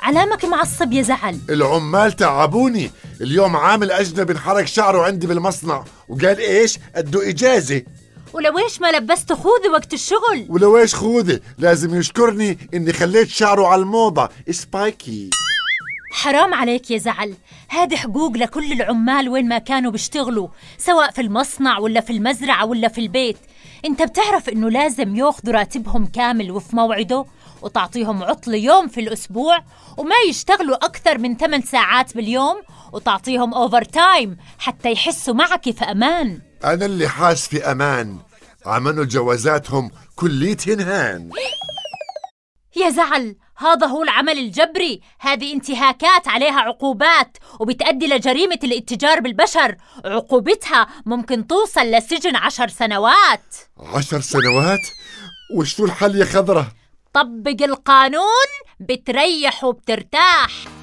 علامك معصب يا زعل. العمال تعبوني اليوم، عامل أجنبي انحرق شعره عندي بالمصنع وقال إيش أدوا إجازة. ولو إيش ما لبسته خوذة وقت الشغل؟ ولو إيش خوذة، لازم يشكرني إني خليت شعره على الموضة سبايكي. حرام عليك يا زعل، هذه حقوق لكل العمال وين ما كانوا بيشتغلوا، سواء في المصنع ولا في المزرعة ولا في البيت. انت بتعرف انه لازم ياخذوا راتبهم كامل وفي موعده، وتعطيهم عطلة يوم في الأسبوع، وما يشتغلوا أكثر من 8 ساعات باليوم، وتعطيهم أوفر تايم حتى يحسوا معك في أمان. أنا اللي حاس في أمان، عملوا جوازاتهم كليتهن هان. يا زعل، هذا هو العمل الجبري، هذه انتهاكات عليها عقوبات وبتأدي لجريمة الاتجار بالبشر، عقوبتها ممكن توصل لسجن 10 سنوات. 10 سنوات؟ وشو الحل يا خضرة؟ طبق القانون بتريح وبترتاح.